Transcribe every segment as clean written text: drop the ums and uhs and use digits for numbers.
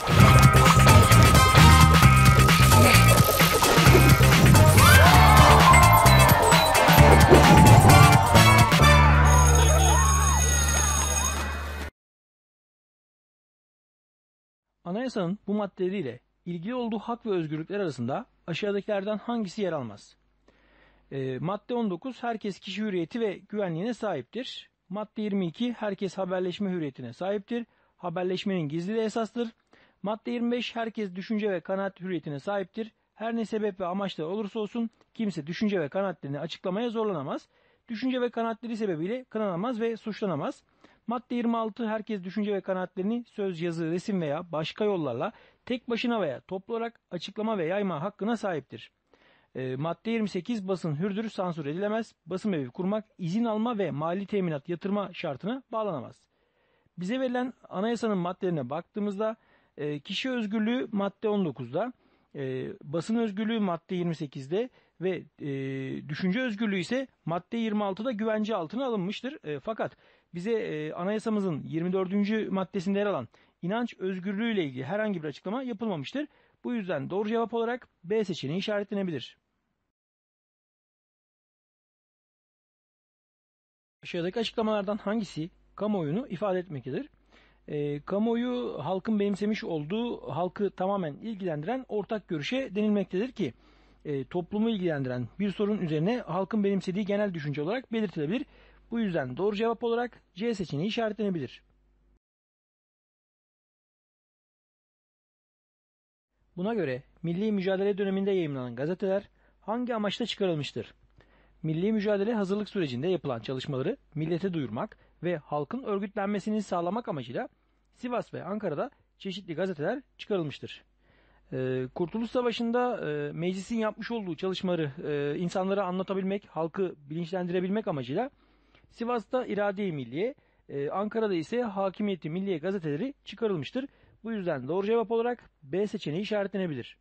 Anayasanın bu maddeleriyle ilgili olduğu hak ve özgürlükler arasında aşağıdakilerden hangisi yer almaz? Madde 19 herkes kişi hürriyeti ve güvenliğine sahiptir. Madde 22 herkes haberleşme hürriyetine sahiptir. Haberleşmenin gizliliği esastır. Madde 25 herkes düşünce ve kanaat hürriyetine sahiptir. Her ne sebep ve amaçla olursa olsun kimse düşünce ve kanaatlerini açıklamaya zorlanamaz. Düşünce ve kanaatleri sebebiyle kınanamaz ve suçlanamaz. Madde 26 herkes düşünce ve kanaatlerini söz, yazı, resim veya başka yollarla tek başına veya toplu olarak açıklama ve yayma hakkına sahiptir. Madde 28 basın hürdür, sansür edilemez. Basın evi kurmak, izin alma ve mali teminat yatırma şartına bağlanamaz. Bize verilen anayasanın maddelerine baktığımızda kişi özgürlüğü madde 19'da, basın özgürlüğü madde 28'de ve düşünce özgürlüğü ise madde 26'da güvence altına alınmıştır. Fakat bize anayasamızın 24. maddesinde yer alan inanç özgürlüğü ile ilgili herhangi bir açıklama yapılmamıştır. Bu yüzden doğru cevap olarak B seçeneği işaretlenebilir. Aşağıdaki açıklamalardan hangisi kamuoyunu ifade etmektedir? Kamuoyu halkın benimsemiş olduğu, halkı tamamen ilgilendiren ortak görüşe denilmektedir ki toplumu ilgilendiren bir sorun üzerine halkın benimsediği genel düşünce olarak belirtilebilir. Bu yüzden doğru cevap olarak C seçeneği işaretlenebilir. Buna göre milli mücadele döneminde yayımlanan gazeteler hangi amaçla çıkarılmıştır? Milli mücadele hazırlık sürecinde yapılan çalışmaları millete duyurmak ve halkın örgütlenmesini sağlamak amacıyla Sivas ve Ankara'da çeşitli gazeteler çıkarılmıştır. Kurtuluş Savaşı'nda meclisin yapmış olduğu çalışmaları insanlara anlatabilmek, halkı bilinçlendirebilmek amacıyla Sivas'ta İrade-i Milliye, Ankara'da ise Hakimiyeti Milliye gazeteleri çıkarılmıştır. Bu yüzden doğru cevap olarak B seçeneği işaretlenebilir.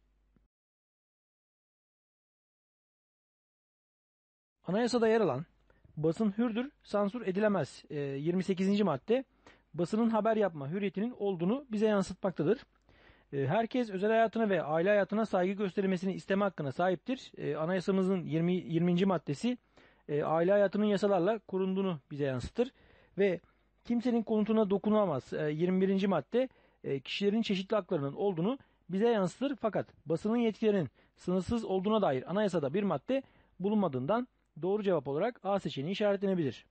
Anayasada yer alan basın hürdür, sansür edilemez 28. madde basının haber yapma hürriyetinin olduğunu bize yansıtmaktadır. Herkes özel hayatına ve aile hayatına saygı gösterilmesini isteme hakkına sahiptir. Anayasamızın 20. maddesi aile hayatının yasalarla korunduğunu bize yansıtır. Ve kimsenin konutuna dokunamaz 21. madde kişilerin çeşitli haklarının olduğunu bize yansıtır. Fakat basının yetkilerinin sınırsız olduğuna dair anayasada bir madde bulunmadığından doğru cevap olarak A seçeneği işaretlenebilir.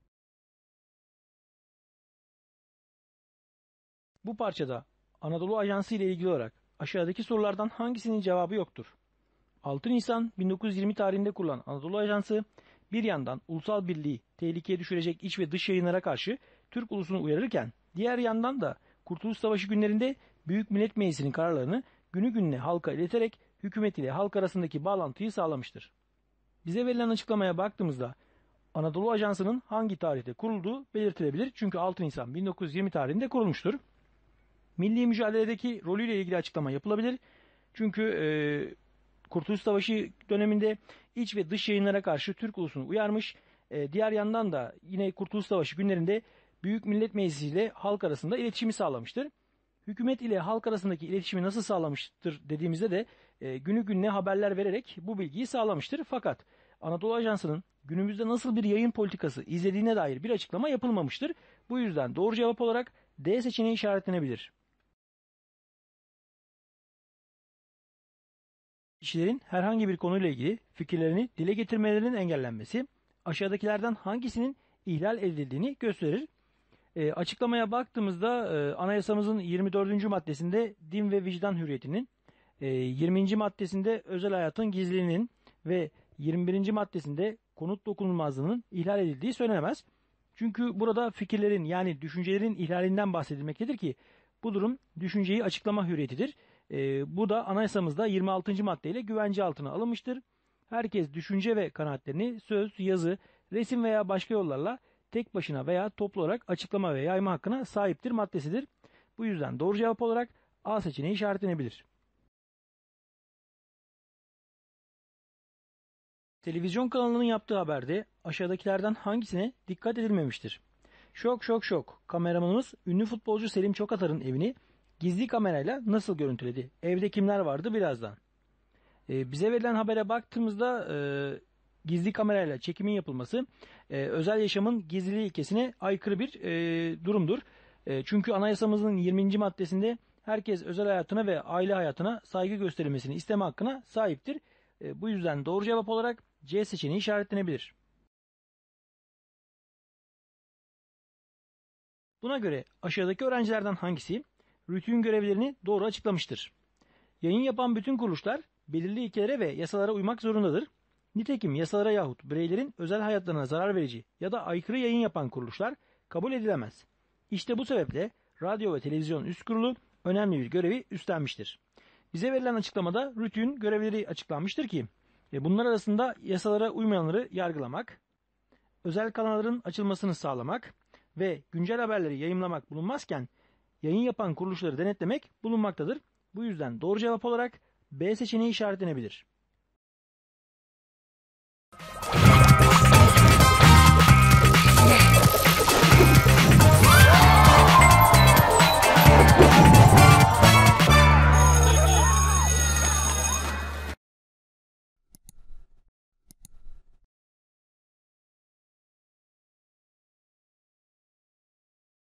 Bu parçada Anadolu Ajansı ile ilgili olarak aşağıdaki sorulardan hangisinin cevabı yoktur? 6 Nisan 1920 tarihinde kurulan Anadolu Ajansı bir yandan ulusal birliği tehlikeye düşürecek iç ve dış yayınlara karşı Türk ulusunu uyarırken diğer yandan da Kurtuluş Savaşı günlerinde Büyük Millet Meclisi'nin kararlarını günü gününe halka ileterek hükümet ile halk arasındaki bağlantıyı sağlamıştır. Bize verilen açıklamaya baktığımızda Anadolu Ajansı'nın hangi tarihte kurulduğu belirtilebilir. Çünkü 6 Nisan 1920 tarihinde kurulmuştur. Milli mücadeledeki rolüyle ilgili açıklama yapılabilir. Çünkü Kurtuluş Savaşı döneminde iç ve dış yayınlara karşı Türk ulusunu uyarmış. Diğer yandan da yine Kurtuluş Savaşı günlerinde Büyük Millet Meclisi ile halk arasında iletişimi sağlamıştır. Hükümet ile halk arasındaki iletişimi nasıl sağlamıştır dediğimizde de günü gününe haberler vererek bu bilgiyi sağlamıştır. Fakat Anadolu Ajansı'nın günümüzde nasıl bir yayın politikası izlediğine dair bir açıklama yapılmamıştır. Bu yüzden doğru cevap olarak D seçeneği işaretlenebilir. Kişilerin herhangi bir konuyla ilgili fikirlerini dile getirmelerinin engellenmesi aşağıdakilerden hangisinin ihlal edildiğini gösterir. Açıklamaya baktığımızda anayasamızın 24. maddesinde din ve vicdan hürriyetinin, 20. maddesinde özel hayatın gizliliğinin ve 21. maddesinde konut dokunulmazlığının ihlal edildiği söylenemez. Çünkü burada fikirlerin yani düşüncelerin ihlalinden bahsedilmektedir ki bu durum düşünceyi açıklama hürriyetidir. Bu da anayasamızda 26. maddeyle güvence altına alınmıştır. Herkes düşünce ve kanaatlerini söz, yazı, resim veya başka yollarla tek başına veya toplu olarak açıklama ve yayma hakkına sahiptir maddesidir. Bu yüzden doğru cevap olarak A seçeneği işaretlenebilir. Televizyon kanalının yaptığı haberde aşağıdakilerden hangisine dikkat edilmemiştir? Şok şok şok. Kameramanımız ünlü futbolcu Selim Çokatar'ın evini gizli kamerayla nasıl görüntüledi? Evde kimler vardı birazdan. Bize verilen habere baktığımızda gizli kamerayla çekimin yapılması özel yaşamın gizliliği ilkesine aykırı bir durumdur. Çünkü anayasamızın 20. maddesinde herkes özel hayatına ve aile hayatına saygı gösterilmesini isteme hakkına sahiptir. Bu yüzden doğru cevap olarak C seçeneği işaretlenebilir. Buna göre aşağıdaki öğrencilerden hangisi rütü'nün görevlerini doğru açıklamıştır? Yayın yapan bütün kuruluşlar belirli ilkelere ve yasalara uymak zorundadır. Nitekim yasalara yahut bireylerin özel hayatlarına zarar verici ya da aykırı yayın yapan kuruluşlar kabul edilemez. İşte bu sebeple Radyo ve Televizyon Üst Kurulu önemli bir görevi üstlenmiştir. Bize verilen açıklamada rütü'nün görevleri açıklanmıştır ki bunlar arasında yasalara uymayanları yargılamak, özel kanalların açılmasını sağlamak ve güncel haberleri yayımlamak bulunmazken yayın yapan kuruluşları denetlemek bulunmaktadır. Bu yüzden doğru cevap olarak B seçeneği işaretlenebilir.